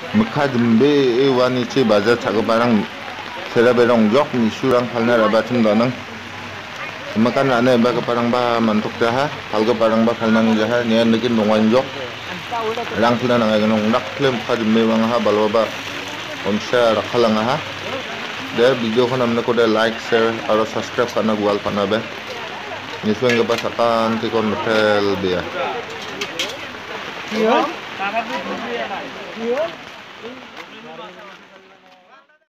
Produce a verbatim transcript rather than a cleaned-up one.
mekha jembe wani ce bazar caga barang sera berong jok misurang palna rabatim danang makan aneh ba ke parang ba mantuk jaha hal ke parang ba kalnang jaha nian bikin dongwan jok lang tuna nang agenong nak klem mekha jembe wang ha balwa ba omsha rakhalang ha de video ko namne ko de like share aro subscribe karna gwal pana be niswen ke pasakan tikon metel be ya Iya.